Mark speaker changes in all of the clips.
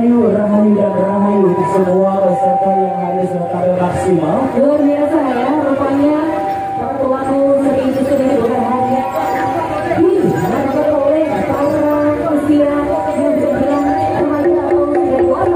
Speaker 1: Rahayu, Rahayu dan Rahayu semua peserta yang hadir tampil maksimal.
Speaker 2: Luar biasa ya, rupanya waktu segitu sudah berbahagia. Dapat oleh para usia yang berbilang kembali atau sudah dewasa.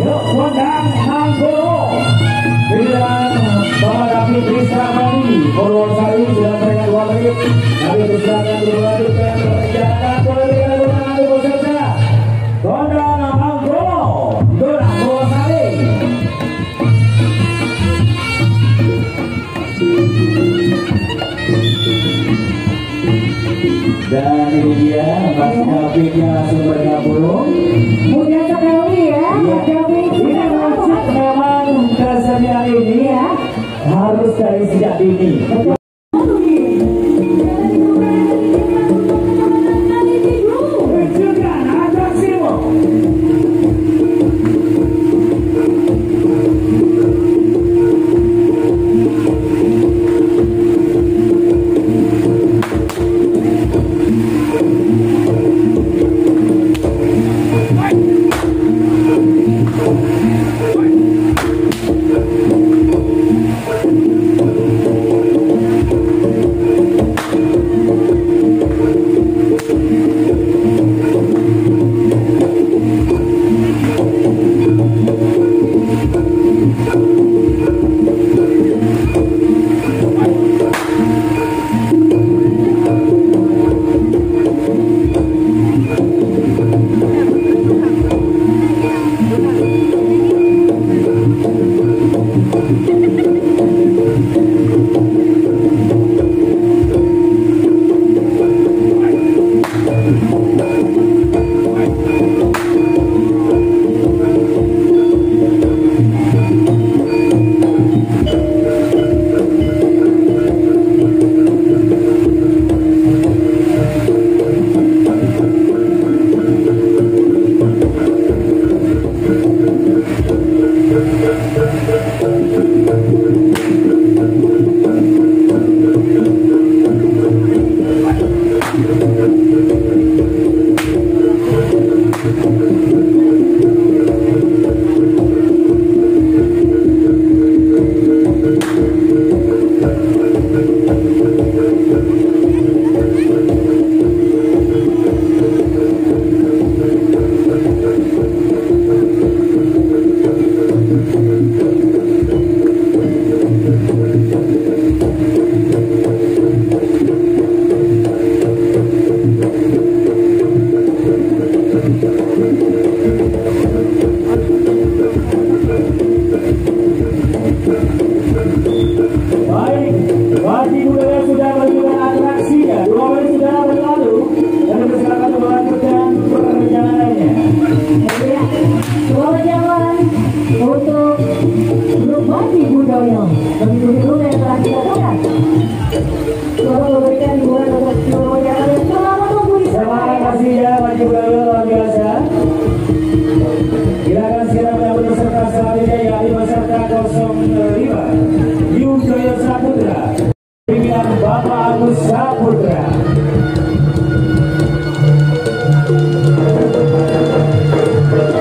Speaker 1: Yuk Kondang Manggoro dengan Bapak David Krisnamani Purwosari sudah mereka 2 menit. Kami persilakan dilanjutkan perjalanan dengan lagu peserta Kondang Manggoro Dorang Purwosari. Dan ini dia Mas Davidnya langsung bergabung.
Speaker 2: Mudah sekali ya.
Speaker 1: Ini wajib memang kesenian ini ya harus dari sejak dini. Tunjukkan atraksimu.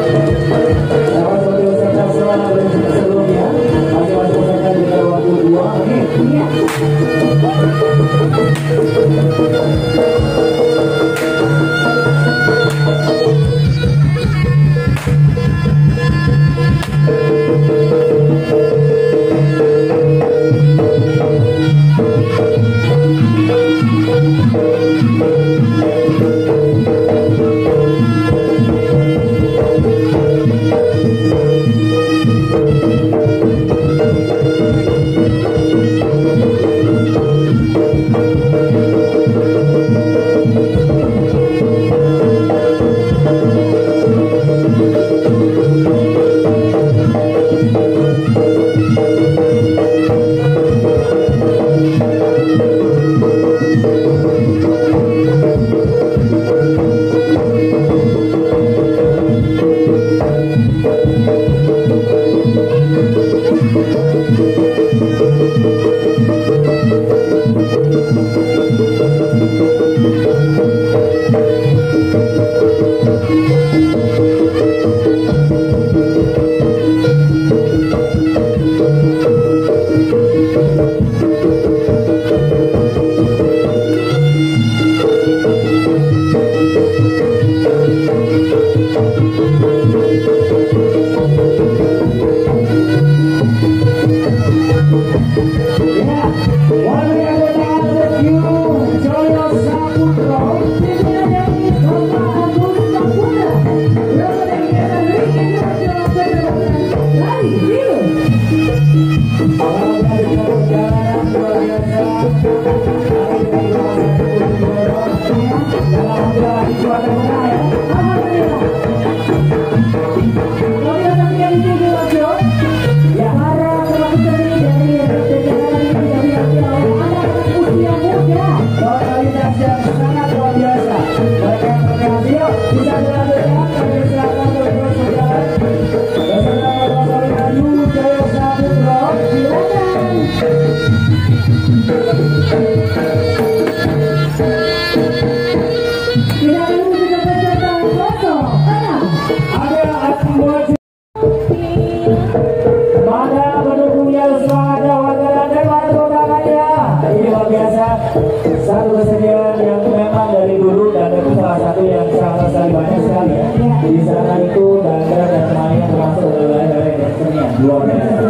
Speaker 1: Sebelumnya, masing-masing peserta juga waktu 2 Satu kesenian yang memang dari dulu dan itu salah satu yang sangat banyak sekali ya. Di sana itu daerah dan semuanya termasuk dari kesenian luar biasa.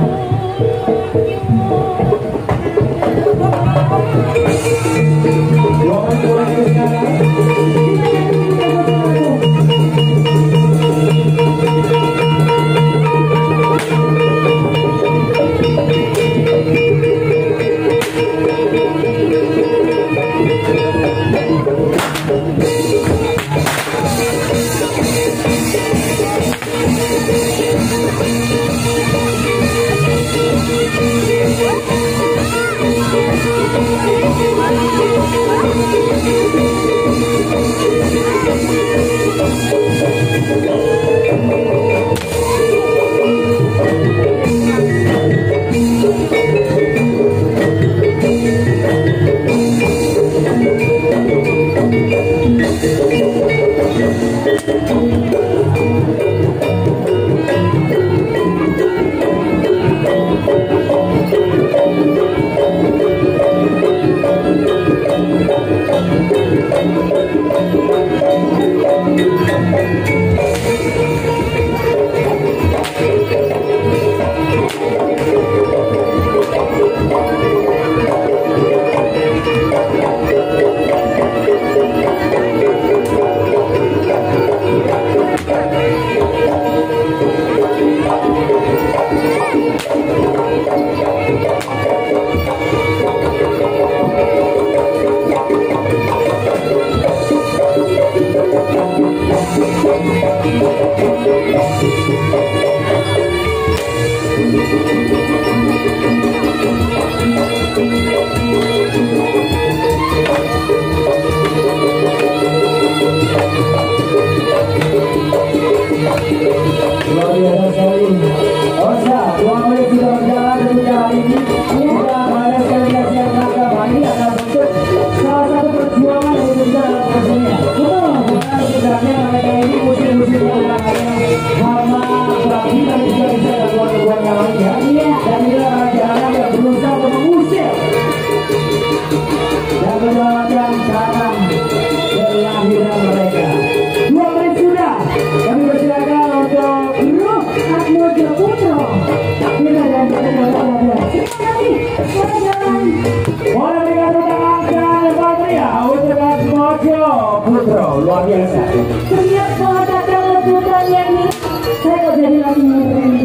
Speaker 1: Luar biasa.
Speaker 2: Terlihat mengatakan letupannya ini, saya nggak jadi lagi ngomongin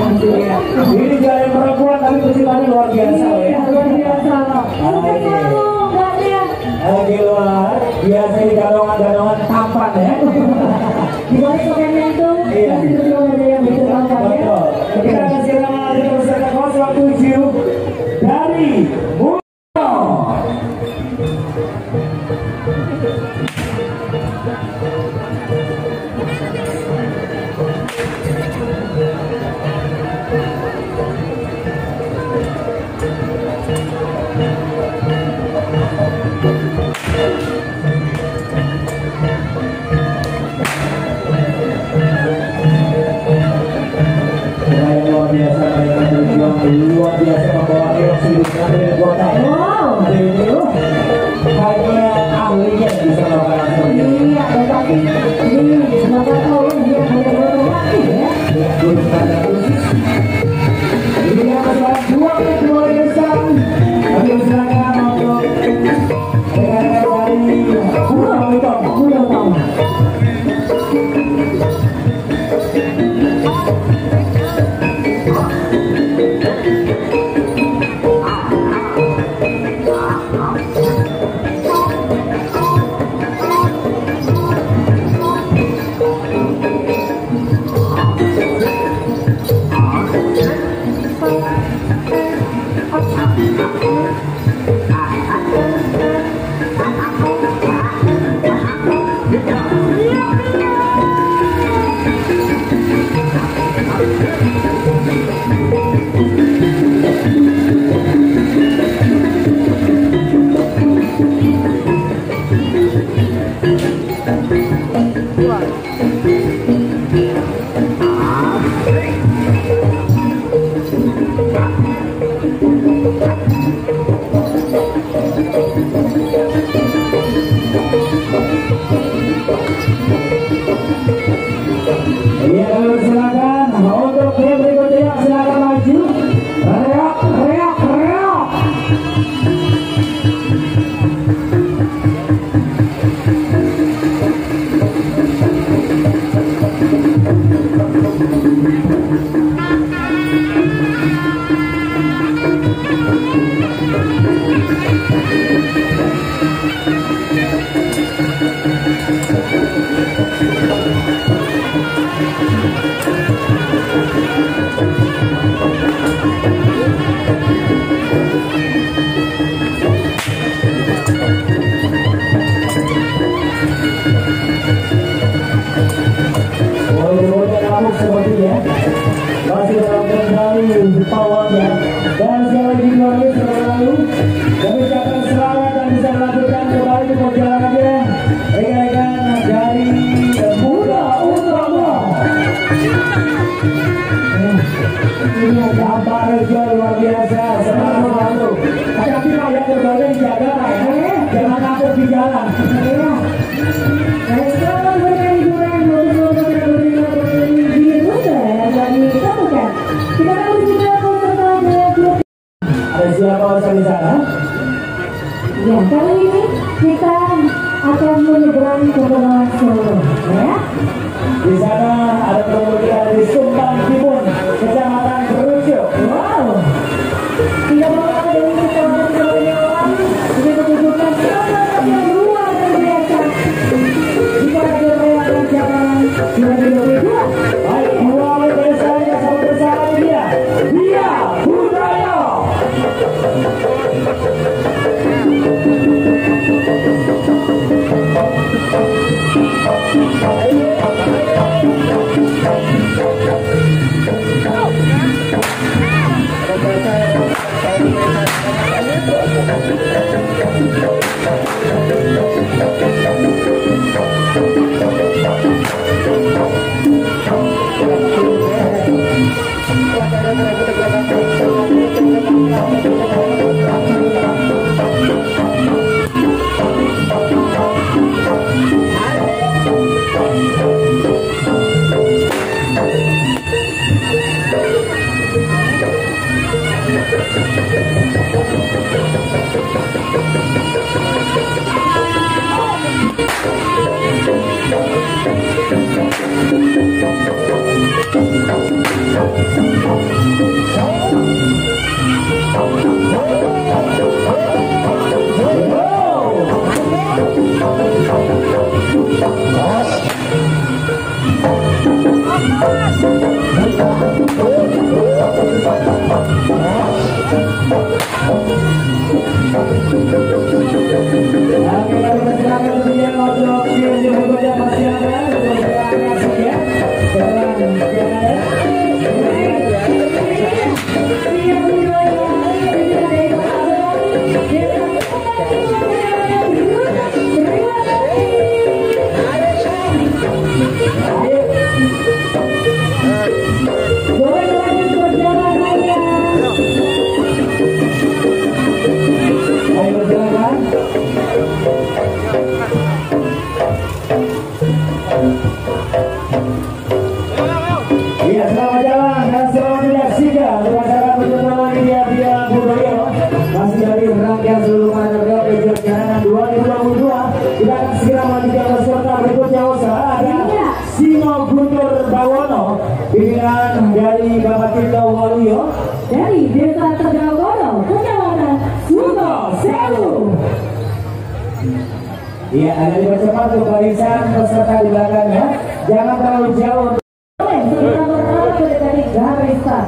Speaker 1: ini jalan perempuan tapi kesukaannya luar biasa ya.
Speaker 2: Luar biasa.
Speaker 1: Lagi luar biasa di gadongan tampan ya.
Speaker 2: Di balik pakaiannya itu, itu belum ada yang bisa tampan ya.
Speaker 1: Kita kasih nama di peserta 07 dari Muto. Luar biasa membawa emosi dari kota. Wow, ini loh. Hanya ahlinya bisa melakukan langsung.
Speaker 2: Iya, tetapi ini kenapa tahu dia hanya berlatih ya?
Speaker 1: Ini yang kedua Iya, silakan untuk tim berikutnya, silakan maju. Reok, reok, reok. Masih dalam kendali powernya dan sekali lagi Glorious selalu kami ucapkan selamat dan bisa melanjutkan kembali perjalanannya rekan-rekan dari Muda Utama. Ini gambar luar biasa, semangat selalu. Tapi Pak yang berbeda dijaga ya, jangan takut di jalan. Ada siapa di sana?
Speaker 2: Ya, kali ini kita akan menyeberang ke Benua Solo, ya.
Speaker 1: Di sana ada pengemudi dari Sumbang Timun, Kecamatan Kerucuk.
Speaker 2: Wow, tidak boleh dari kecamatan ini menunjukkan semangat yang luar biasa. Jika ada merayakan jalan 2022.
Speaker 1: Baik, mulai dari saya sama bersama dia Budaya. Iya, selamat jalan dan selamat menyaksikan upacara pertemuan media via budaya masih dari rangkaian seluruh kader kejuaraan 2022. Kita akan segera melanjutkan peserta berikutnya usaha ada Sino Guntur Bawono pimpinan dari Bapak Tito Waluyo
Speaker 2: dari Desa Tegagono, Kecamatan Suto Sewu.
Speaker 1: Iya, ada dipercepat untuk barisan peserta di belakangnya. Jangan terlalu jauh.
Speaker 2: Serta berharap dari garis start.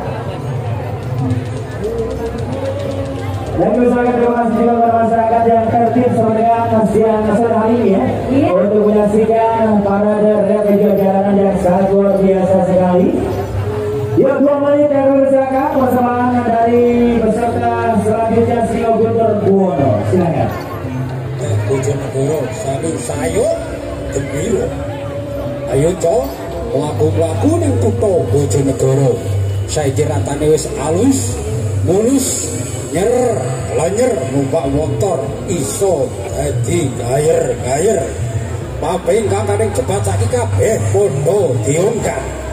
Speaker 1: Dan misalkan terima kasih juga kepada masyarakat yang tertib sama dengan siang sore hari ini ya, untuk menyaksikan parade rel kejuaraan yang sangat luar biasa sekali. Yuk 2 menit yang bersilakan persembahan dari peserta selanjutnya Sino Guntur Buwono. Silakan.
Speaker 3: Bojonegoro sami sayo gembira. Ayo cok, mlaku-mlaku ning kutha Bojonegoro. Saiki ratane wis alus, mulus, nyer, lanyer numpak motor iso dadi gayer-gayer. Paping kang kaning jebat saiki kabeh padha diungkap.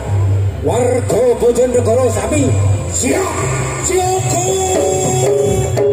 Speaker 3: warga Bojonegoro sami siap cukup.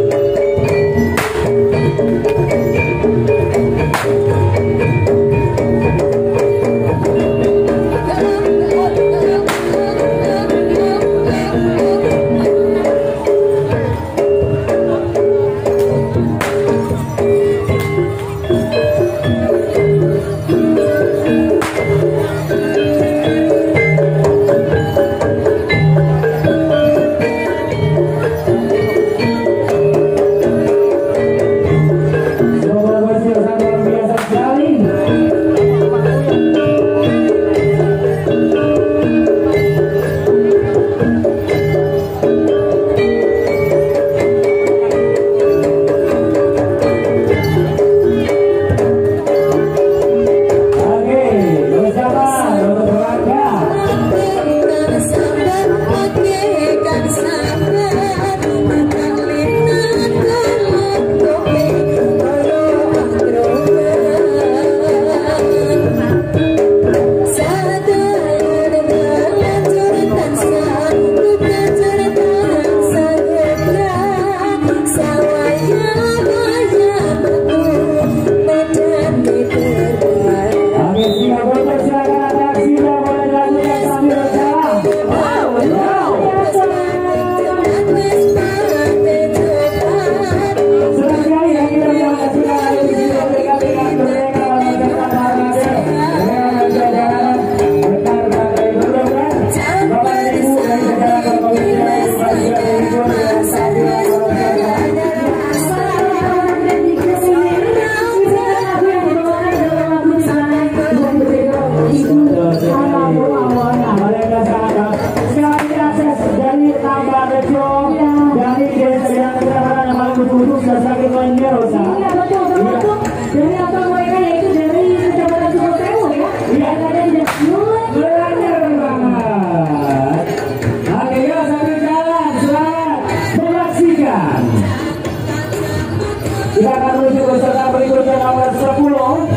Speaker 1: Kita akan menuju peserta berikutnya nomor 10.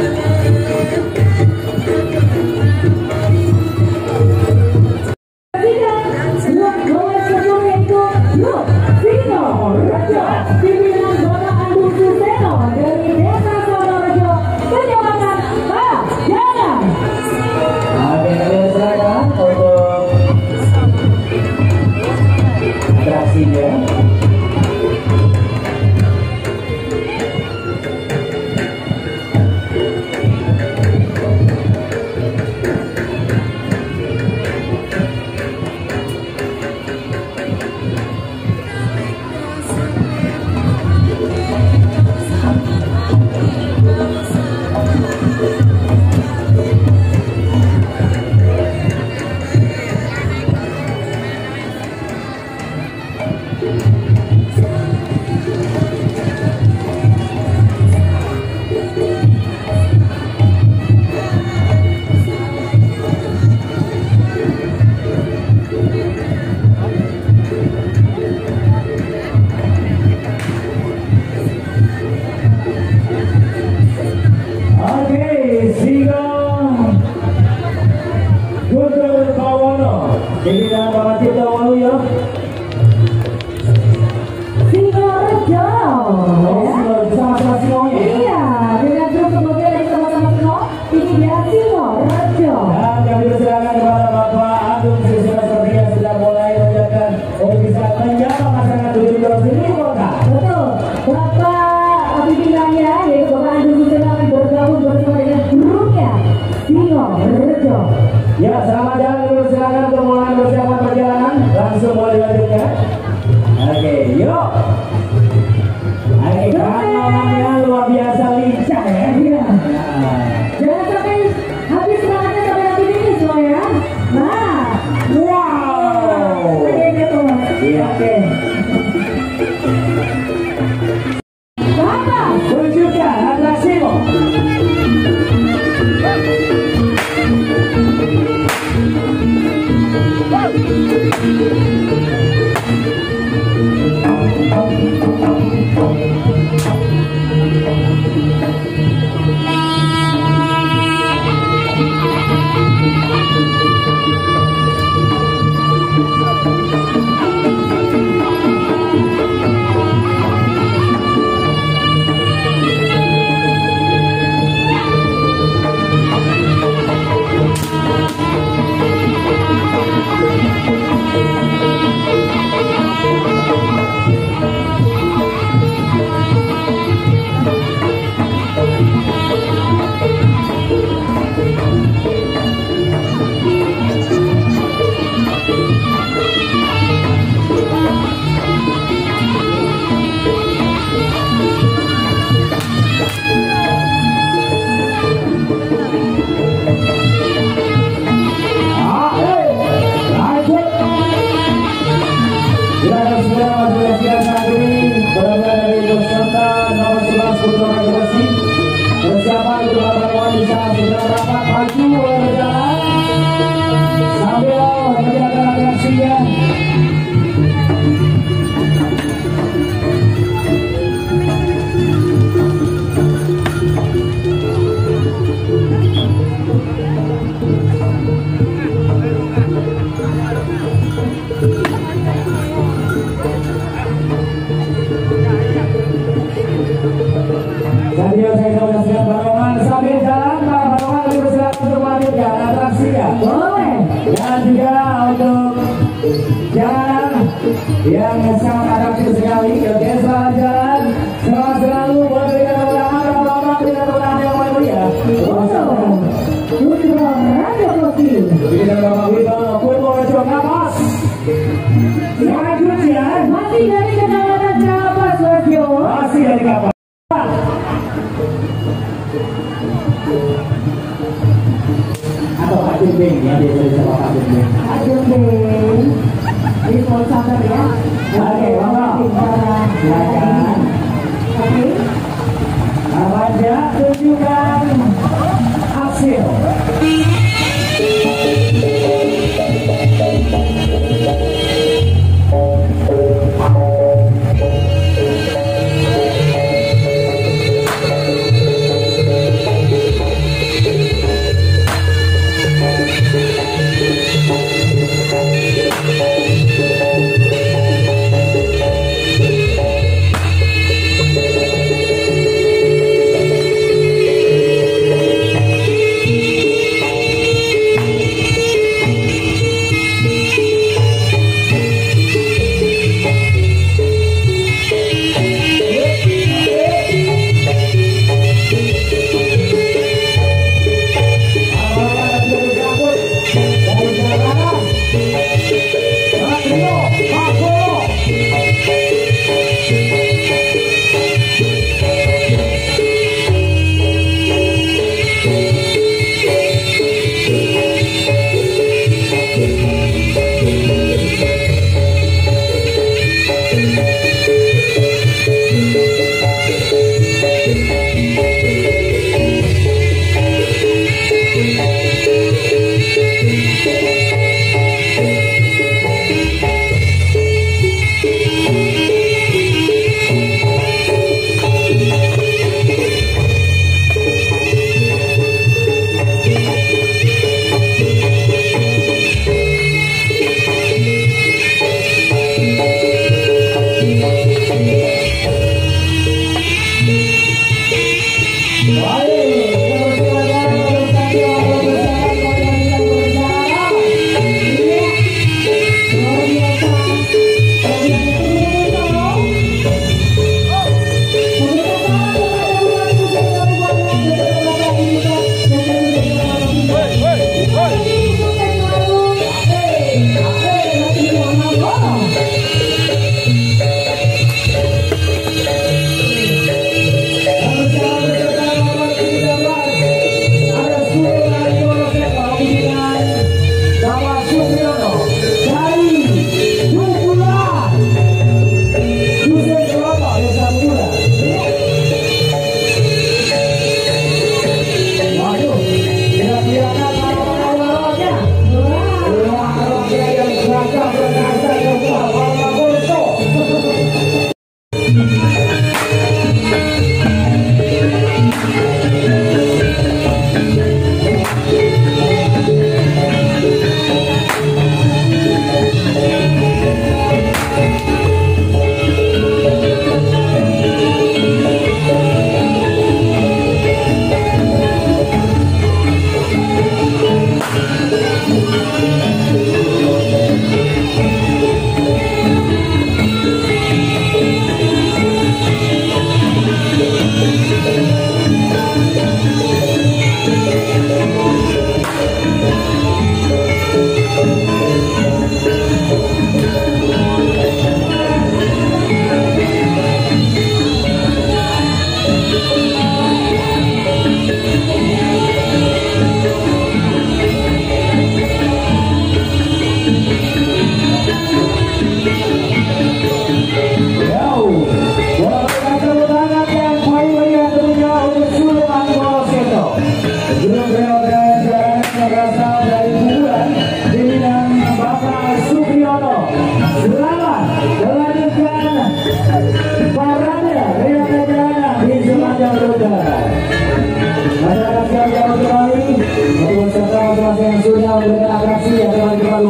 Speaker 1: Jadi jangan bawa kita walu ya.
Speaker 2: Singorejo.
Speaker 1: Sama-sama Singonya.
Speaker 2: Iya, dengan grup kemudian dari sama-sama Singo, ini dia Singorejo.
Speaker 1: Dan kami persilakan kepada Bapak Agung Susilo seperti yang sudah mulai menjalankan untuk bisa menjawab masyarakat Bojonegoro sendiri, Kota.
Speaker 2: Betul, Bapak pimpinannya yaitu Bapak Agung Susilo akan bergabung bersama dengan grupnya Singorejo.
Speaker 1: Ya, selamat jalan, kami persilakan untuk mulai persiapan perjalanan. Langsung mulai dilanjutkan. Oke, yuk. Oke, kanomannya luar biasa lincah ya.
Speaker 2: Iya. Jangan sampai habis semangatnya sampai nanti ini semua ya. Nah,
Speaker 1: wow. Iya, oke.
Speaker 2: Bapak,
Speaker 1: Tunjukkan atraksimu. Mudah-mudahan dari peserta nomor 11 Putra Regenerasi persiapan untuk kawan-kawan bisa segera dapat maju berjalan sambil menjalankan atraksinya. Sambil saya saksikan barongan sambil jalan, para barongan lebih bersilakan untuk melanjutkan atraksinya.
Speaker 2: Boleh.
Speaker 1: Dan juga untuk jalan yang sangat atraktif sekali. Oke, selamat jalan. Selamat selalu buat berikan kemudahan para barongan dengan kemudahan yang paling mulia.
Speaker 2: Putra Regenerasi.
Speaker 1: Berikan Bapak Wibowo Purwo Rejo Kapas. Selanjutnya
Speaker 2: Masih dari Kecamatan Kapas, Rejo.
Speaker 1: masih dari Kapas. Atau Pak Jumbing ya, biasa disapa Pak Jumbing.
Speaker 2: Aduh, Bing. Ini mau sabar ya.
Speaker 1: Oke, monggo. Silakan.
Speaker 2: Oke.
Speaker 1: Raja tunjukkan hasil.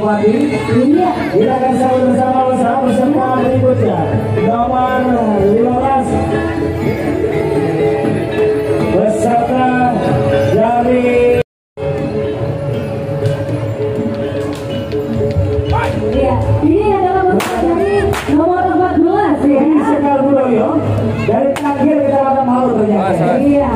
Speaker 1: Fatmawati.
Speaker 2: Iya.
Speaker 1: Kita akan sambut bersama peserta berikutnya. Nomor 15. Peserta dari
Speaker 2: Iya, ini adalah peserta dari nomor 14 ya.
Speaker 1: Ini Sekar Budoyo dari Tagir Kecamatan Malu ternyata.
Speaker 2: Iya.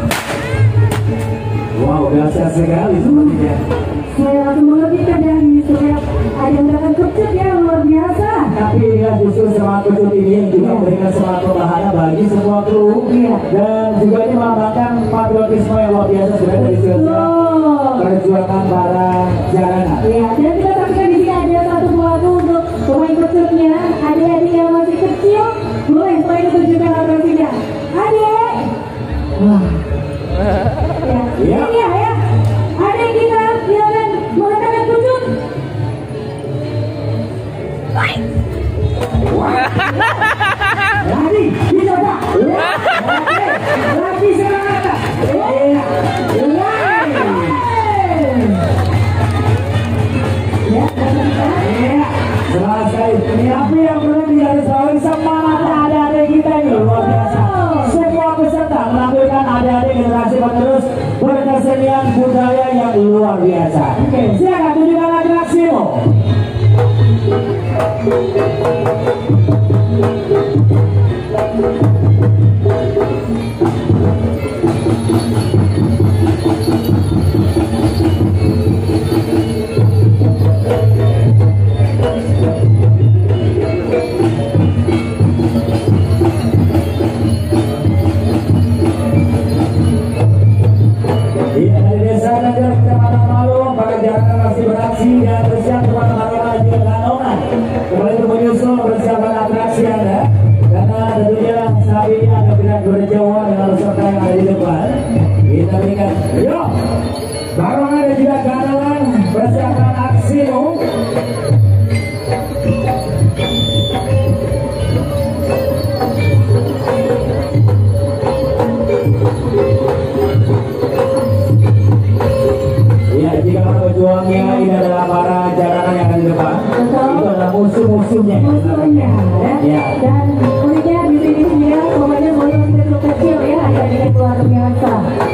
Speaker 1: Wow, dahsyat sekali sepertinya.
Speaker 2: Saya langsung mengertikan dari setiap ada gerakan kecut ya luar biasa.
Speaker 1: Tapi dia justru semangat kecut ini yang juga memberikan semangat pertahanan bagi semua kru.
Speaker 2: Iya.
Speaker 1: Dan juga ini melambangkan patriotisme yang luar biasa sebenarnya dari setiap perjuangan para jalanan.
Speaker 2: Iya, dan kita saksikan di sini ada satu pelaku untuk pemain kecutnya. Adik-adik yang masih kecil, boleh selain ditunjukkan atraksinya. Adik. Wah. Ya,
Speaker 1: Iya.
Speaker 2: ini ya. Adik kita silakan mengatakan kecut.
Speaker 1: Lagi, dicoba. Lagi semangat. Iya. Iya. Semangat sekali. Tapi yang perlu digarisbawahi semangat adik-adik kita ini luar biasa. Semua peserta menampilkan adik-adik generasi penerus berkesenian budaya yang luar biasa. Oke, silakan tunjukkan atraksimu. Dari desa Negeri Kecamatan Malu, para jaranan masih beraksi dan bersiap teman-teman maju kanonan. Kembali menyusul persiapan atraksi Anda, karena tentunya saat ini akan kita berjauh dengan peserta yang ada di depan. Kita berikan, yuk, barongan dan juga kanonan persiapan aksimu. Ya, jika para pejuangnya ini adalah para jaranan yang ada di depan, itu adalah musuh-musuhnya.
Speaker 2: Musuhnya ya.
Speaker 1: Ya.
Speaker 2: Dan uniknya di sini dia pokoknya boleh kecil ya, adik-adik luar biasa.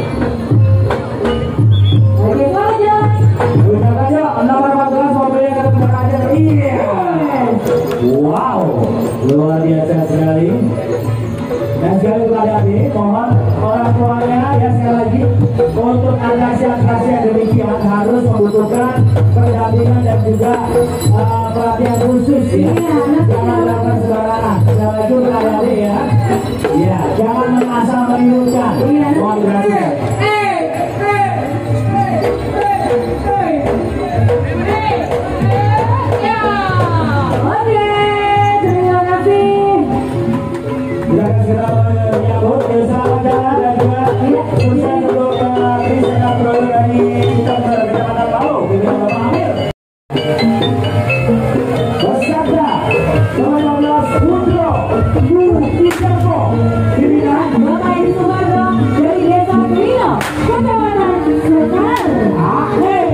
Speaker 2: Oke, saja.
Speaker 1: Udah aja, nomor 14 mobilnya kata aja. Iya. Wow, luar biasa sekali. Dan sekali lagi, mohon orang tuanya ya sekali lagi untuk atraksi-atraksi yang demikian harus membutuhkan pendampingan dan juga perhatian khusus ya. Jangan lakukan sembarangan. Sekali lagi adik-adik ya. Ya, jangan asal menirukan. Mohon perhatian.
Speaker 2: Oke, terima kasih.
Speaker 1: Silakan segera menyambut bersama jalan dan juga urusan untuk Krisna Pro dari Kecamatan Malu, Bibir Bapak Amir. Peserta nomor 15 Putra Yudhistira pimpinan
Speaker 2: Bapak Edi Sumarno dari Desa Kulino, Kecamatan Sekar.
Speaker 1: Akhir.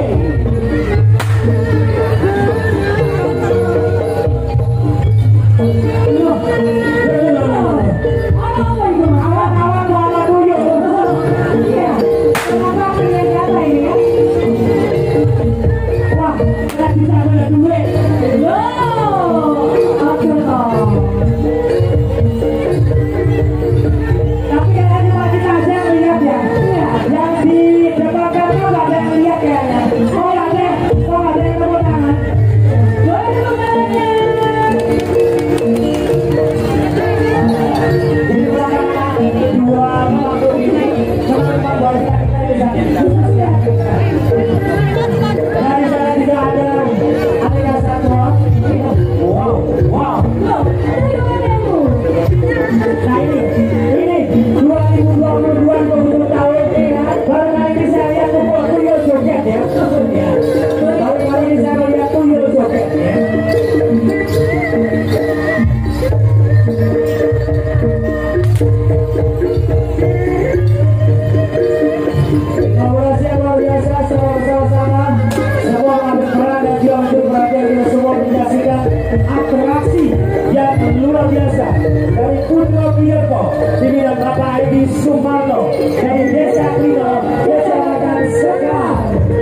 Speaker 1: Dari sana juga ada atraksi yang luar biasa dari Putra Biarko di bidang Bapak Edi Sumarno dari Desa Klino, Kecamatan Sekar.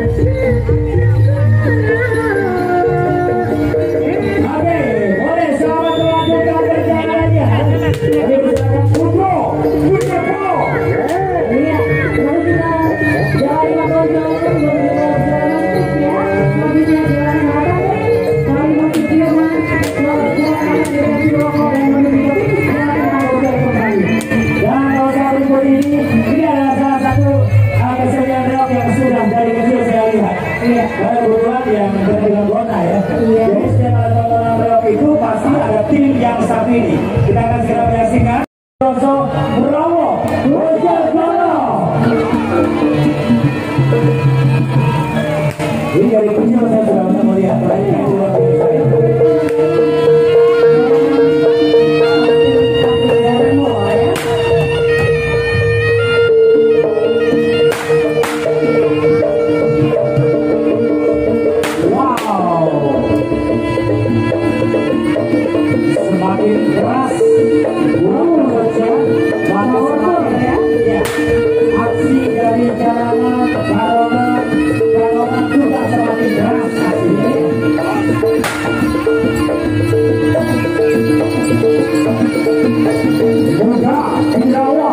Speaker 1: Oke, boleh selamat melanjutkan perjalanannya. Kami bersilakan Putra Biarko.
Speaker 2: Iya, lalu kita jalan jauh-jauh ya. Mobilnya jalan apa? Kali masih Jerman, jalan dengan rokok dan menuju kembali.
Speaker 1: Dan kalau saat berikut ini adalah salah satu kesenian reok yang sudah dari kecil saya lihat.
Speaker 2: Iya.
Speaker 1: Kebetulan yang berpegang kota ya.
Speaker 2: Iya.
Speaker 1: Jadi setiap ada tontonan reok itu pasti ada tim yang satu ini. Kita akan segera menyaksikan. Rosso Browo, Roger Gono. Ini dari kecil saya sudah melihat banyak luar biasa. Semakin keras, aksi dari jalanan, karonan juga semakin keras hasilnya. Muda, Indawa.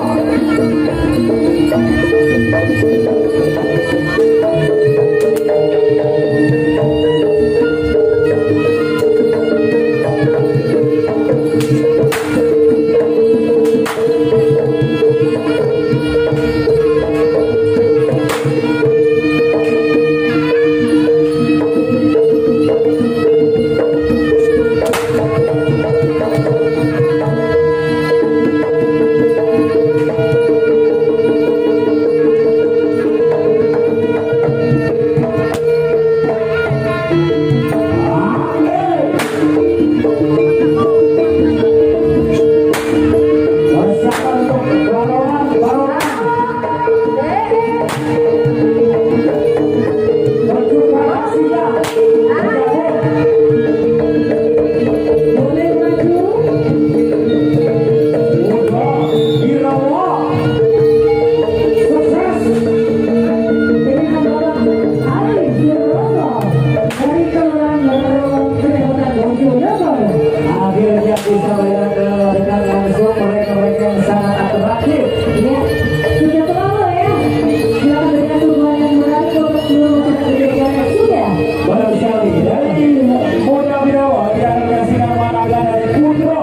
Speaker 1: Akhirnya bisa dengan langsung mereka-mereka yang sangat atraktif.
Speaker 2: Ya, sudah terlalu ya. Silakan berikan dukungan yang menarik untuk seluruh penonton yang sudah.
Speaker 1: Benar sekali. Dari Muda Birawa yang menyaksikan warga dari Putra.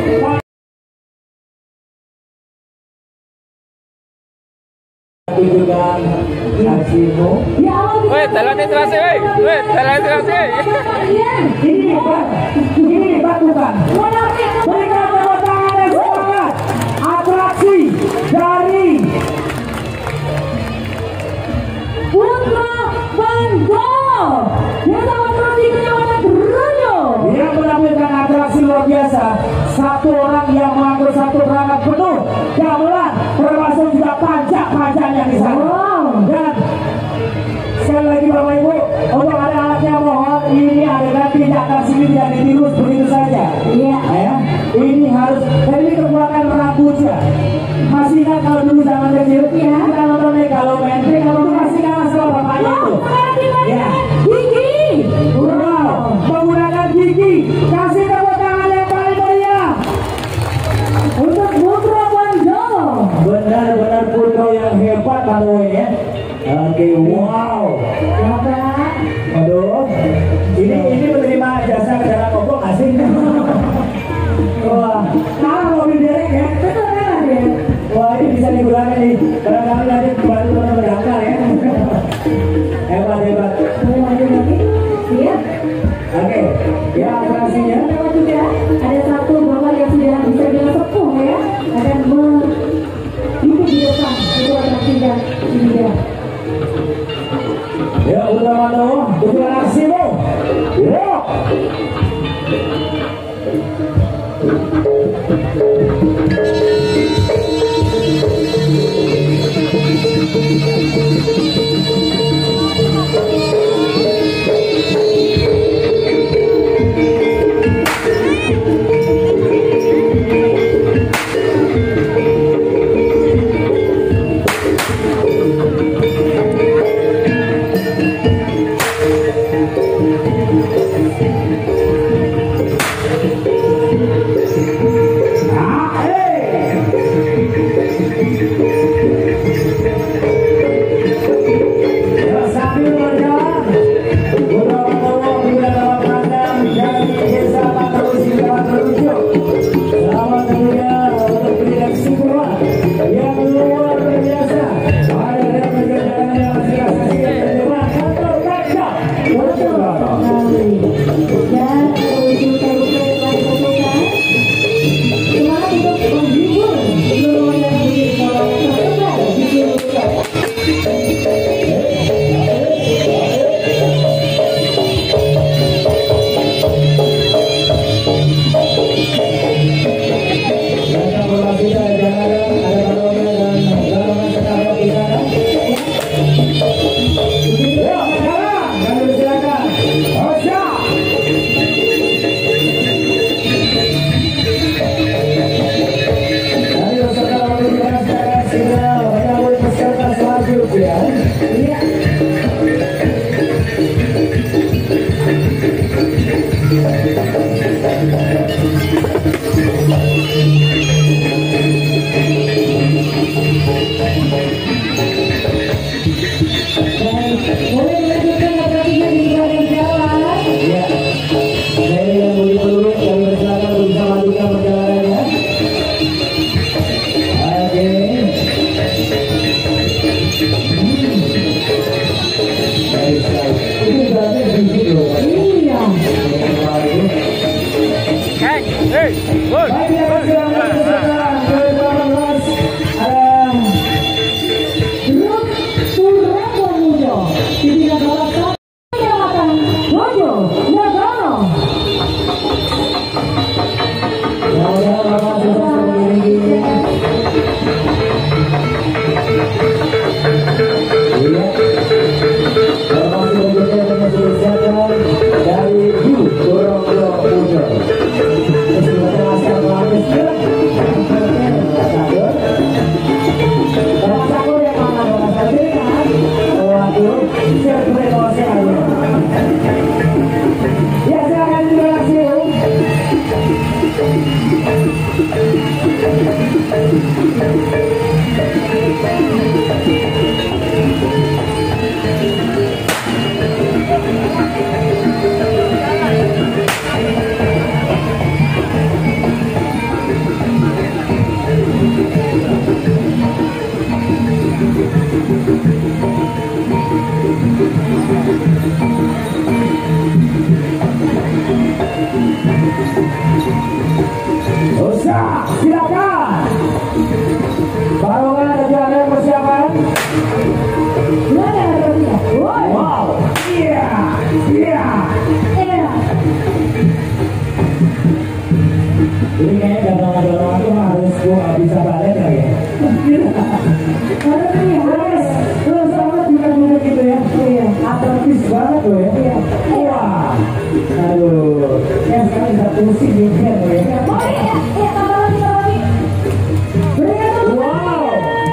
Speaker 1: Tunjukkan aksimu.
Speaker 2: Ya Allah.
Speaker 4: Woi, jalan terasi, woi, jalan terasi.
Speaker 1: Ini hebat bukan? Berikan tepuk tangan dan semangat. Atraksi dari
Speaker 2: Putra Banggo. Desa Watrasi Kecamatan Brojo.
Speaker 1: yang menampilkan atraksi luar biasa. Satu orang yang mengangkut satu perangkat penuh gamelan, termasuk juga pajak-pajaknya di sana.
Speaker 2: Wow.
Speaker 1: Dan sekali lagi Bapak Ibu, untuk ada alatnya mohon ini adalah tidak tersini tidak ditirus begitu saja.
Speaker 2: Iya.
Speaker 1: Ya, ini harus, dan ini kekuatan rambutnya. Masih ingat kalau dulu zaman kecil,
Speaker 2: Iya.
Speaker 1: kita nonton kalau menteri, kalau itu masih kalah sama bapaknya itu. Ya.
Speaker 2: Gigi.
Speaker 1: Wow, menggunakan gigi. Kasih tepuk tangan yang paling meriah
Speaker 2: Untuk Putra Banggo.
Speaker 1: benar-benar Putra yang hebat kalau ya. Oke, wow.
Speaker 2: Bapak.
Speaker 1: Aduh, ini menerima jasa kendaraan kopong asing. Wah, nah mobil derek ya.
Speaker 2: Betul kan ya?
Speaker 1: Wah, ini bisa digunakan nih. Barangkali nanti bantu teman berangkat ya. Hebat.
Speaker 2: Boleh maju lagi? Siap.
Speaker 1: Oke, ya atraksinya.
Speaker 2: Kita juga ada satu bapak yang sudah bisa bilang sepuh ya, akan duduk di depan itu atraksinya ini dia.
Speaker 1: Ya, udah mana? Tujuan aksimu. Ya.
Speaker 2: Boleh dilanjutkan operasinya di bagian jalan.
Speaker 1: Ya, dari yang Budi Peluru kami persilakan untuk bisa melanjutkan perjalanannya. Oke. Baik sekali. Ini berarti di situ.
Speaker 2: Iya.
Speaker 4: Hey, good.
Speaker 1: Baik, kita persilakan peserta ke-18 ada
Speaker 2: Grup Surabaya Muda dipimpin oleh Kecamatan Bojo Nagoro.
Speaker 1: mudah-mudahan Bapak sukses mengiringi. Iya. Bapak selanjutnya dengan disiapkan dari Yu Surabaya Muda. Terima kasih pelapis Bapak Sakur yang mana Bapak Sakur kan? Waduh, siap berkomunikasi aja. Ya silakan terima kasih. Usaha, silakan. Barongan dan jalan persiapan.
Speaker 2: Mana arahnya? Woi.
Speaker 1: Wow, iya, iya.
Speaker 2: Iya.
Speaker 1: Ini kayaknya dorongan tuh harus gua bisa balik lagi.
Speaker 2: Harus nih, harus.
Speaker 1: Terus sama juga gitu ya.
Speaker 2: Iya.
Speaker 1: Atletis banget tuh ya.
Speaker 2: Iya.
Speaker 1: Wah, aduh, ya sekarang bisa pusing juga tuh ya.
Speaker 2: Oh iya, iya, tambah lagi. Berikan tepuk
Speaker 1: Wow.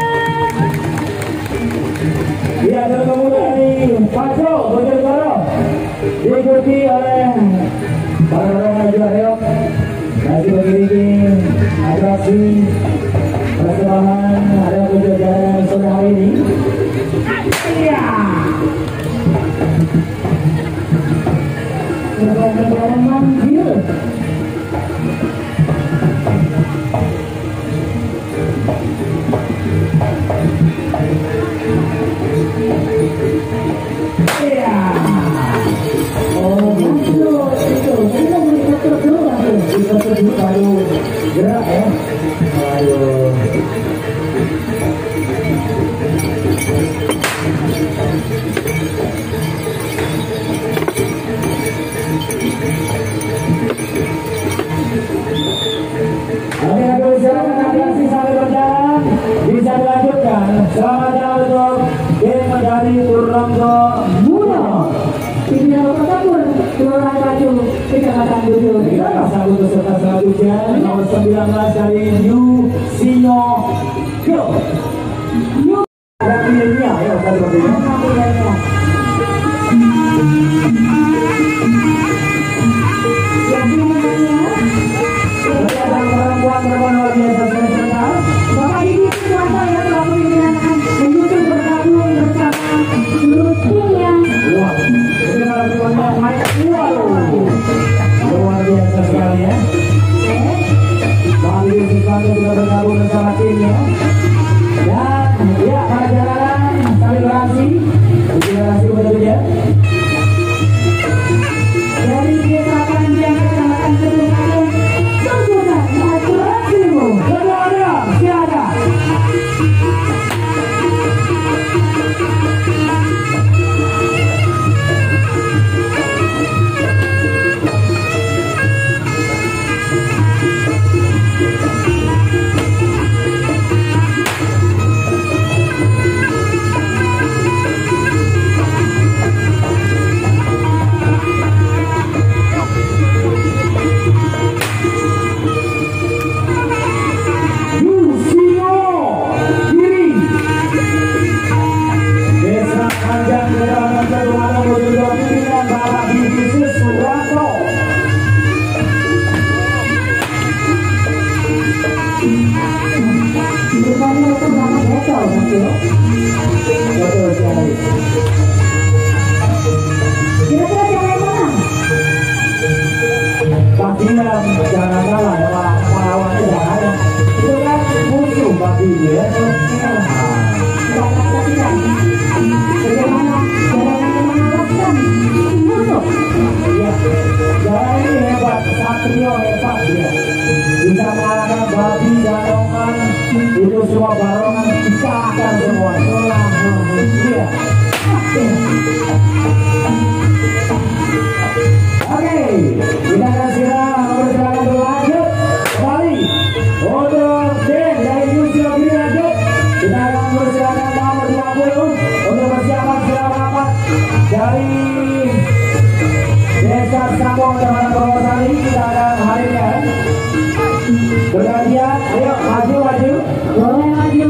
Speaker 1: Iya, terkemudi dari Paco Bojonegoro diikuti oleh para orang juga reok masih mengiringi atraksi persembahan ada kunjungan jalan sore hari ini. Iya.
Speaker 2: negara manggil.
Speaker 1: Iya.
Speaker 2: Oh, itu. Kita boleh atur dulu kan?
Speaker 1: Kita sedikit baru gerak ya. Aduh. Oke, aku silakan atraksi sambil berjalan bisa dilanjutkan. Selamat jalan untuk tim medali Purnomo Muda.
Speaker 2: Ini adalah Kapur, Kelurahan Baju, Kecamatan Bojo.
Speaker 1: Kita sambut peserta selanjutnya nomor 19 dari Yu Sino Kyo. Wakilnya ya sepertinya.
Speaker 2: Yang dimana
Speaker 1: Kelihatan perempuan luar biasa sensasional.
Speaker 2: Bapak Ibu keluarga yang telah pimpinan menyusul bergabung bersama seluruh timnya.
Speaker 1: Wah, ini kalau keluarnya main luar biasa sekali ya. Bang Yusuf Siswanto juga bergabung bersama timnya. Dan ya perjalanan sambil beraksi, terima kasih kepada
Speaker 2: Dari Desa Panjang Kecamatan Kedungkadung, tunjukkan atraksimu.
Speaker 1: Kedua-dua, silakan.
Speaker 2: Bukannya itu sangat bocor, Mas Yo.
Speaker 1: Betul sekali.
Speaker 2: Kira-kira siapa yang menang?
Speaker 1: Pastinya jangan salah ya Pak, lawannya jangan ada. Itu kan musuh pastinya ya.
Speaker 2: Bagaimana caranya mengalahkan musuh?
Speaker 1: Iya, jangan ini hebat, Satrio hebat dia. Bisa mengalahkan babi, barongan, itu semua barongan dikalahkan semua. Iya. Oke, kita akan segera mempersilakan berlanjut kembali untuk tim dari Yusuf lanjut. Kita akan mempersilakan nomor 20 untuk persiapan segera merapat dari Desa Sambong Kecamatan Purwosari. Kita akan hadirkan bergantian. Ayo maju.
Speaker 2: Boleh maju.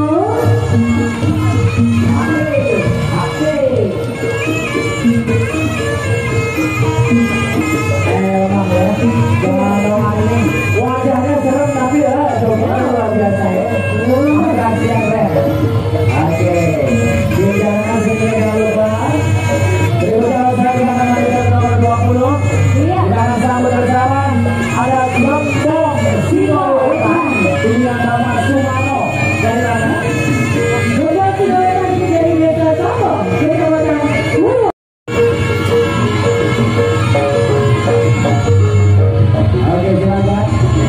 Speaker 1: Emang ya, jangan ini wajahnya serem tapi ya coba luar biasa ya. Makasih yang keren. Oke, jangan lupa. Berikutnya saya kita akan hadirkan nomor 20.
Speaker 2: Iya.
Speaker 1: Kita akan sambut bersama ada Gembong Sino ini yang nama Sumano dari mana?
Speaker 2: Gembong Sino dari Desa Sambong, Kecamatan Purwosari.
Speaker 1: Oke, silakan.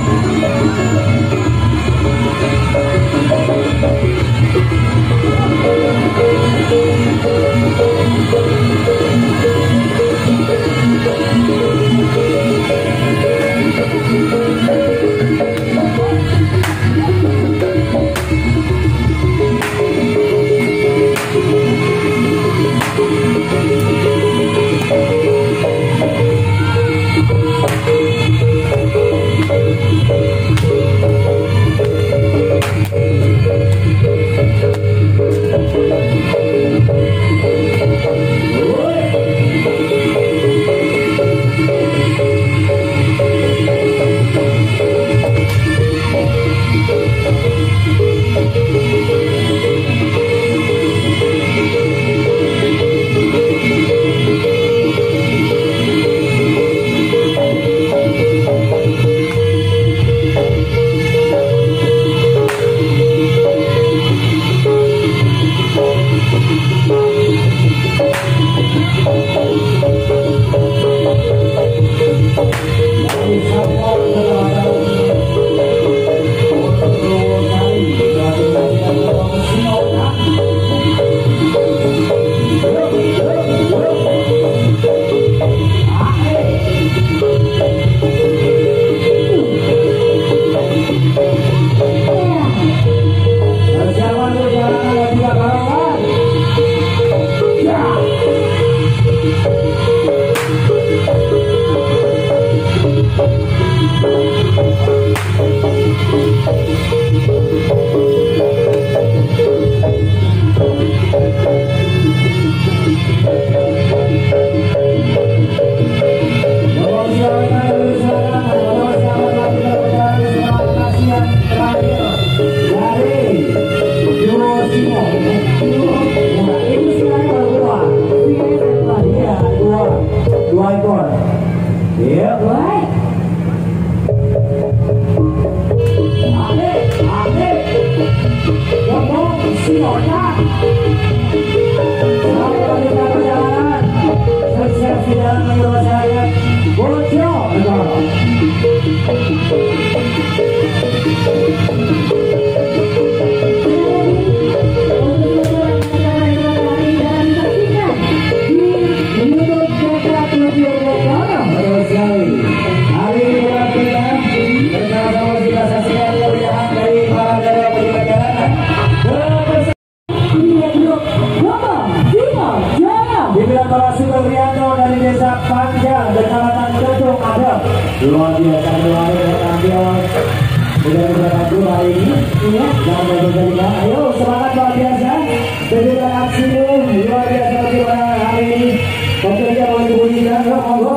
Speaker 1: Luar biasa luar tampil sudah berlaku hari ini. Jangan berjadikan. Ayo semangat luar biasa. Tunjukkan aksi luar biasa pada hari ini. Tentunya boleh dibunyikan. Monggo.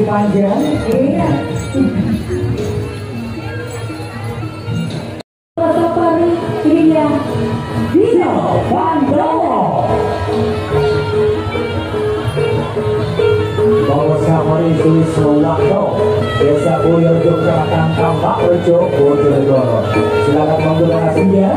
Speaker 1: panjang.
Speaker 2: Iya. Safari Ria Dino Pandowo.
Speaker 1: Bawa Safari Suwismawakto Desa Boyo Yogyakarta Tambak Rejo Bojonegoro. Silakan menggunakan senja.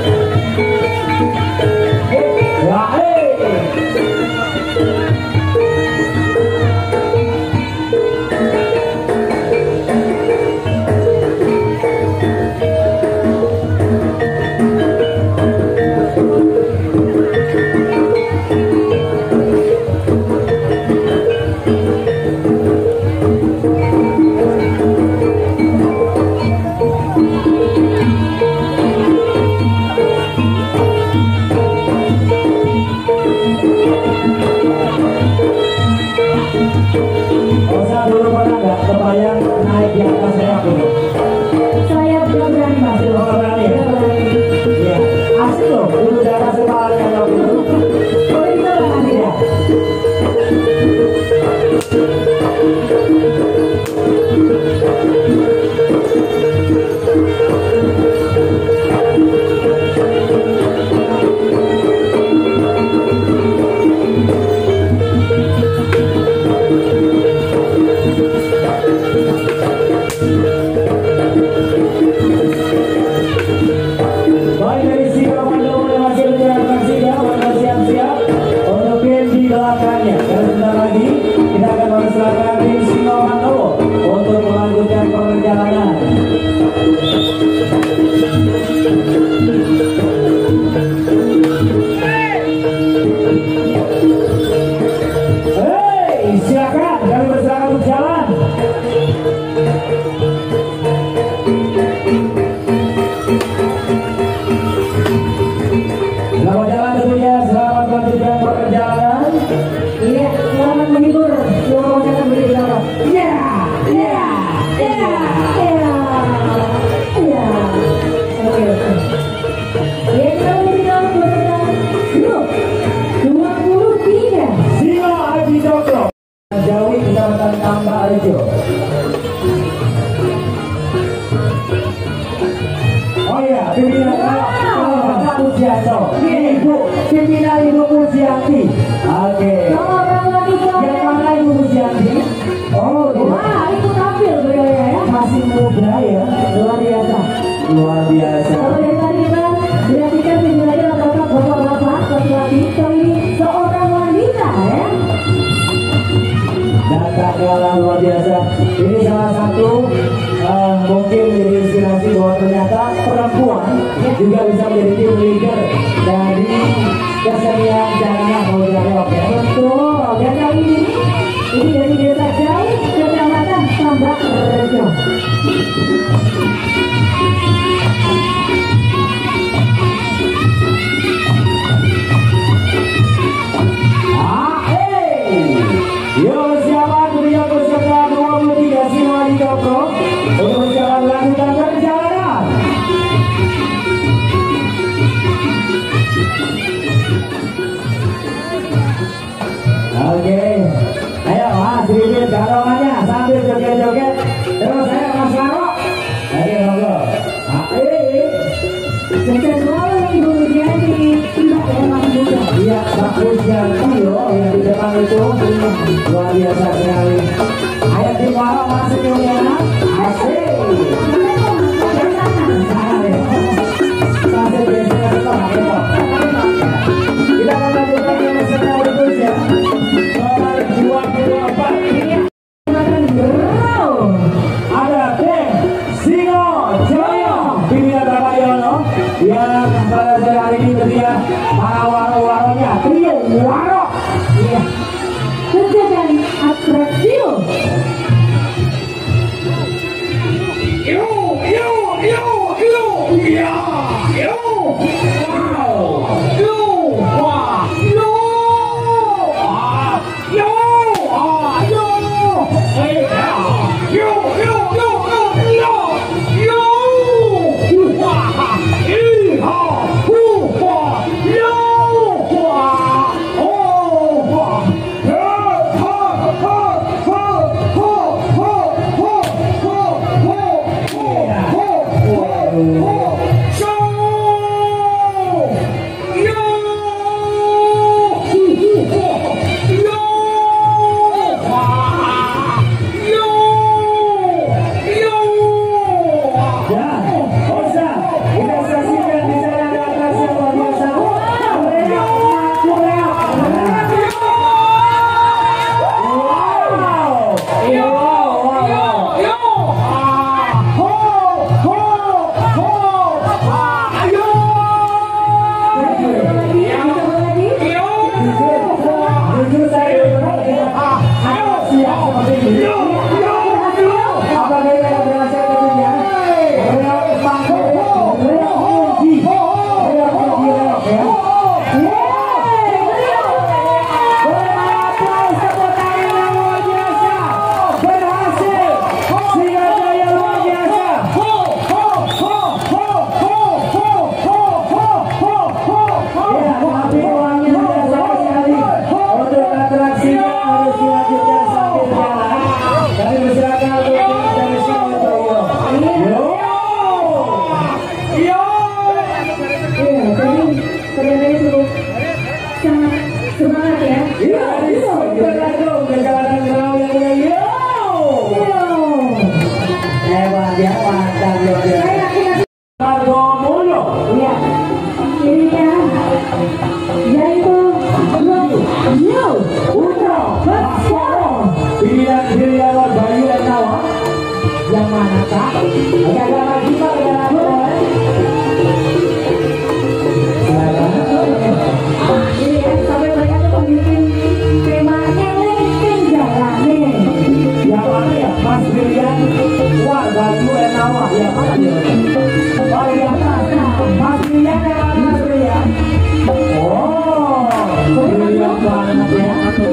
Speaker 1: Kebayang naik di atas sayap itu?
Speaker 2: Saya belum berani Mas.
Speaker 1: Oh, berani ya? Iya. Asik loh, dulu darah sepalan kalau itu.
Speaker 2: Oh, itu berani ya?
Speaker 1: Ibu Pujiati. Oke. Yang mana Ibu Pujiati? Oh,
Speaker 2: wah, itu tampil beliau ya.
Speaker 1: Masih muda ya, luar biasa. Luar biasa.
Speaker 2: Kalau dari tadi kita perhatikan penjelasan apakah bapak-bapak laki-laki, kali ini seorang wanita ya.
Speaker 1: Dan tak kalah luar biasa. Ini salah satu mungkin menjadi inspirasi bahwa ternyata perempuan juga bisa menjadi tim leader dari kesenian Jaya Bojonegoro.
Speaker 2: Betul. Dan kali ini dari Desa Jai, Kecamatan Tambak Rejo.
Speaker 1: Yo siapa beliau beserta 23 siswa di toko untuk berjalan lanjutkan perjalanan. Oke, ayo Mas Ridin galongannya sambil joget-joget. Terus saya Mas Laro. Ayo monggo.
Speaker 2: Sukses selalu Ibu Pujiati. Mbak ya Mas Buja.
Speaker 1: Iya, Mbak Pujiati loh yang di depan itu luar biasa sekali. Ayo di bawah Mas senyumnya. Asik. Kita akan lanjutkan yang peserta berikutnya. Nomor 24. Ada tim Singo Joyo Bimia Babayono yang pada sore hari ini berdia para waro-waronya trio waro. Iya.
Speaker 2: Kerjakan atraksi.
Speaker 3: Yo, yo, yo, yo, ya, yo, wow, yo, wah, yo, yo, yo, yo, yo, yo, yo, yo, wah, iha, wah, yo, wah, oh, wah, ha, ha, ha, ha.
Speaker 1: Sembilan Biliawat Bayu dan Nawa.
Speaker 2: Yang mana kak?
Speaker 1: Agak-agak lagi Pak, agak lagi.
Speaker 2: Ini ya, sampai mereka tuh bikin tema eleng jalane.
Speaker 1: Yang mana ya? Mas Bilian, Wah Bayu dan Nawa. Yang mana dia? Oh yang mana? Mas Bilian yang mana Mas Bilian? Oh, Bilian banget ya.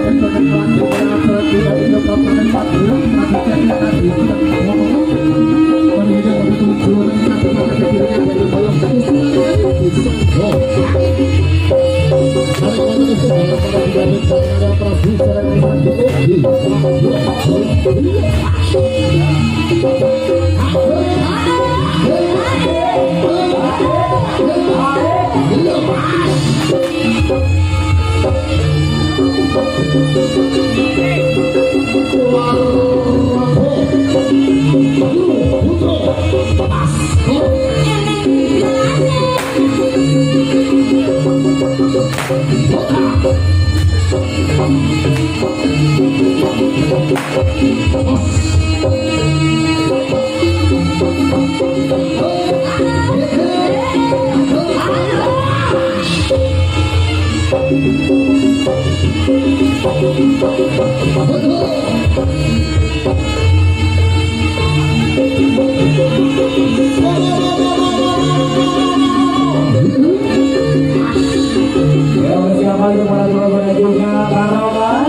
Speaker 1: Siapa itu para penonton juga Karawan.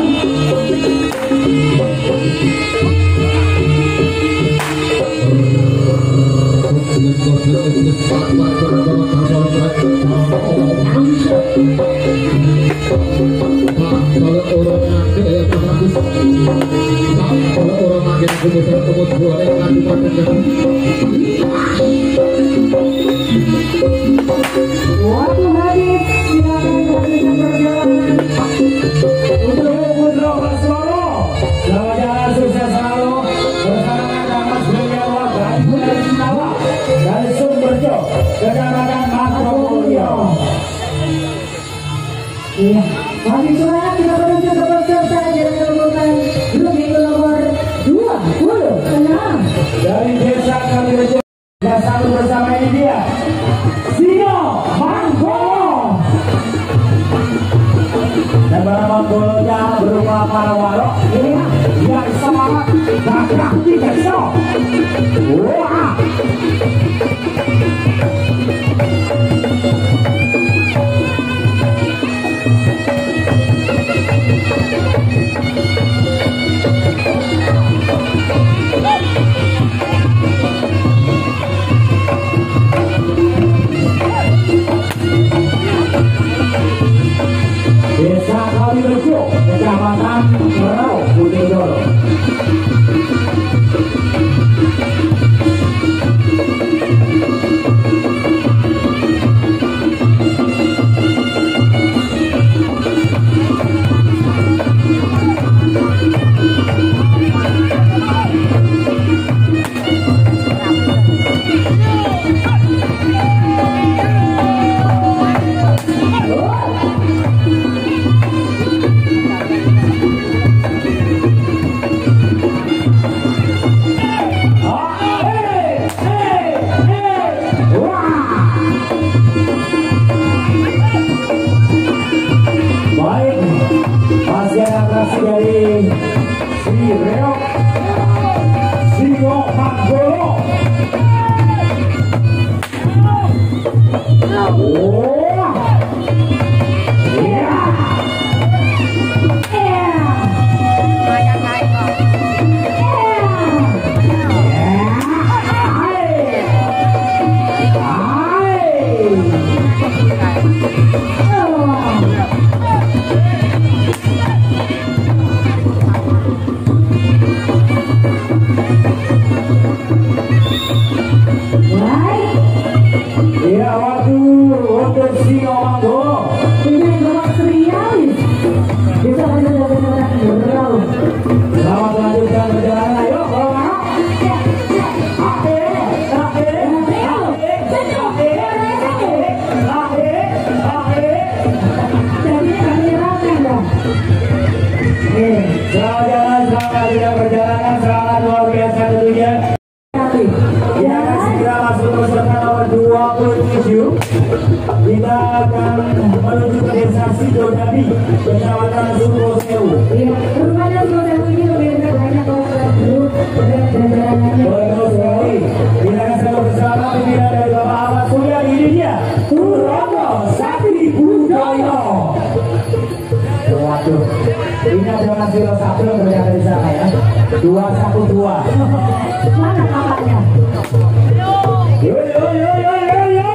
Speaker 2: Waktu habis, silakan lanjutkan perjalanan.
Speaker 1: Untuk Putra Basoro, selamat jalan sukses selalu bersama dengan Mas Biliawat Bayu dan Nawa dari Sumberjo, Kecamatan Makromulyo.
Speaker 2: Iya, masih semangat kita menuju ke peserta jalan urutan grup minggu nomor 26.
Speaker 1: Dari Desa Kalirejo, yang satu bersama ini dia, Sino Manggolo. Dan para Manggolonya berupa para walok ini yang semangat gagah tidak so. Wah. Desa Kalirejo, Kecamatan Merau, Bojonegoro. Baik, masih ada atraksi dari si Reok, Sino Manggolo. Ya, waktu untuk Sino Manggolo.
Speaker 2: Ini nomor serialis. Bisa benar-benar berlalu.
Speaker 1: Selamat melanjutkan perjalanan. Ayo, kalau mau. Selamat jalan, selamat akan menuju ke desa Sidodadi, Kecamatan Sukosewu.
Speaker 2: Rupanya Sukosewu ini memiliki banyak grup dan jajarannya.
Speaker 1: Betul sekali. Kita akan selalu bersama pimpinan dari Bapak Ahmad Surya. Ini dia Turogo Sakti Budoyo. Waduh, ini ada masih satu yang berada di sana ya. 212.
Speaker 2: Mana kakaknya?
Speaker 1: Yo yo yo yo yo yo.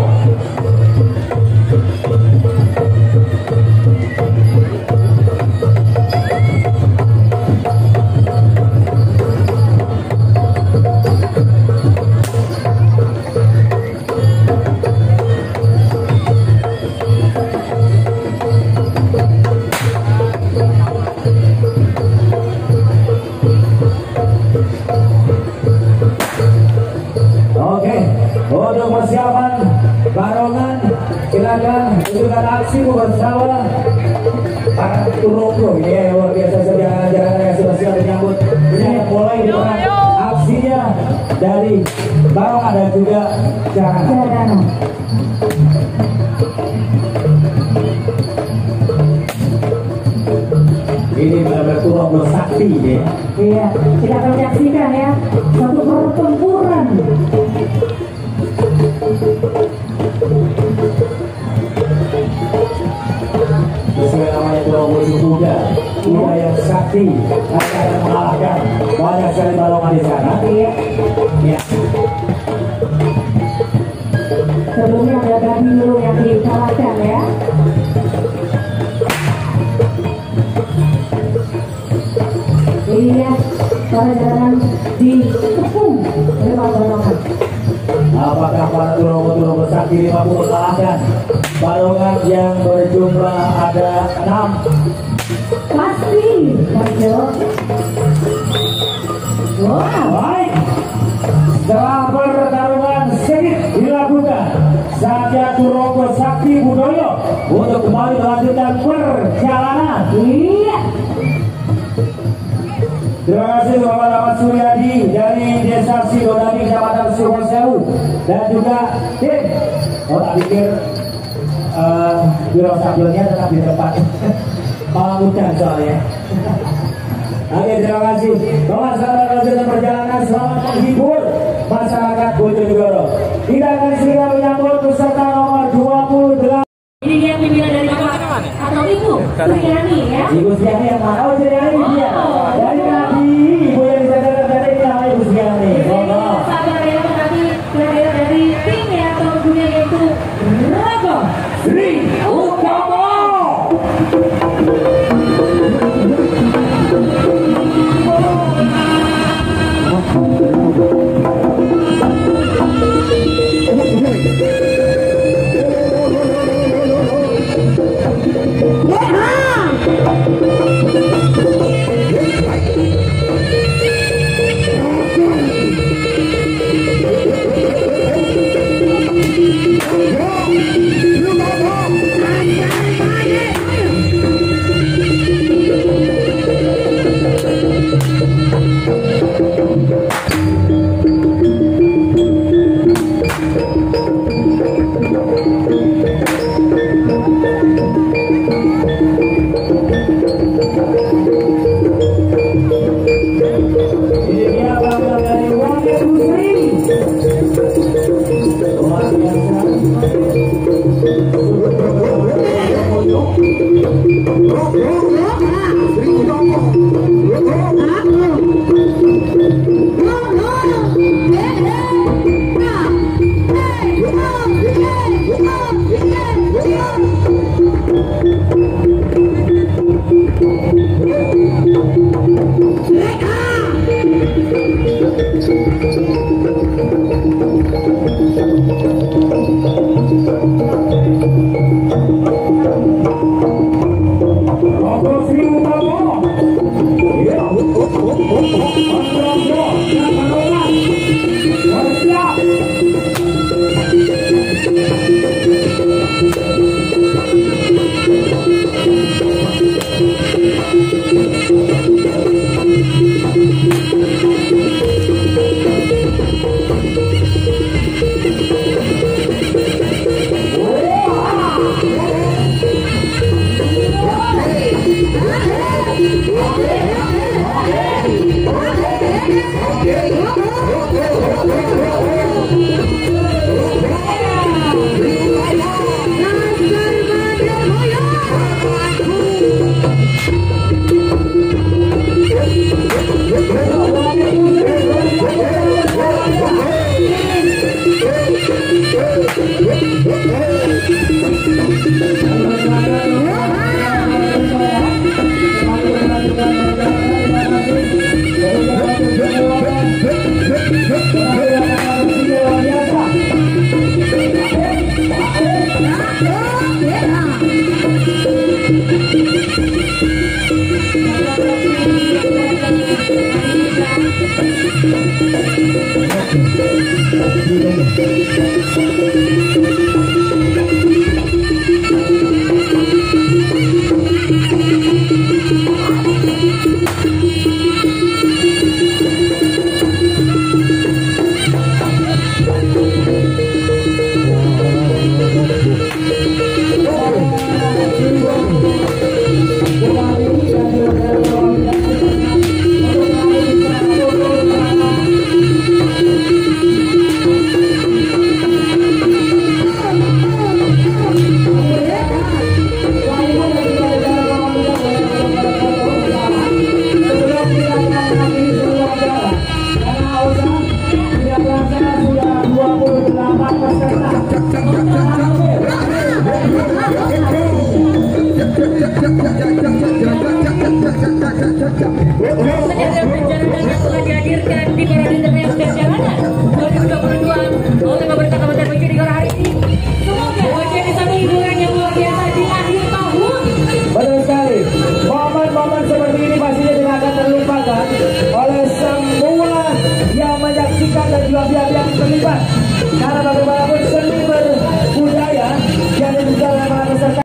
Speaker 1: Untuk persiapan barongan, silakan tunjukkan aksimu bersama para Turogo. Ini ya, luar biasa jalan-jalan yang sudah siap menyambut. Ini akan mulai dengan aksinya dari barongan dan juga jaranan. Ini benar-benar Turogo Sakti ya.
Speaker 2: Iya, kita akan menyaksikan ya satu pertempuran.
Speaker 1: Sesuai namanya Turogo Kuda yang sakti akan mengalahkan banyak sekali balongan di sana.
Speaker 2: Iya.
Speaker 1: Ya.
Speaker 2: Sebelumnya ada tadi dulu yang dikalahkan ya. Iya, para jalan dikepung oleh para balongan.
Speaker 1: Apakah para Turogo Sakti 50 mengalahkan balongan yang berjumlah ada 6?
Speaker 2: Pasti, Mas. Wow.
Speaker 1: Baik, setelah pertarungan sengit dilakukan, saatnya Turogo Sakti Budoyo untuk kembali melanjutkan perjalanan.
Speaker 2: Iya.
Speaker 1: Terima kasih Bapak Ahmad Suryadi dari Desa Sidodadi, Kecamatan Sukosewu, dan juga tim. Oh, tak pikir biro sablonnya tetap di tempat. Malah hujan soalnya. Oke, terima kasih. Bapak selamat melanjutkan perjalanan, selamat menghibur masyarakat Bojonegoro. Kita akan segera menyambut peserta nomor 28.
Speaker 2: Ini dia pimpinan dari Bapak atau Ibu Suryani ya.
Speaker 1: Ibu Suryani yang mana? Oh, Suryani dia. Dari tadi Ibu yang disadar dari nama Ibu Suryani.
Speaker 2: Sabar ya, nanti dari timnya atau punya yaitu Turogo
Speaker 1: Sri Utomo. dan juga pihak yang terlibat karena bagaimanapun seni berbudaya yang bisa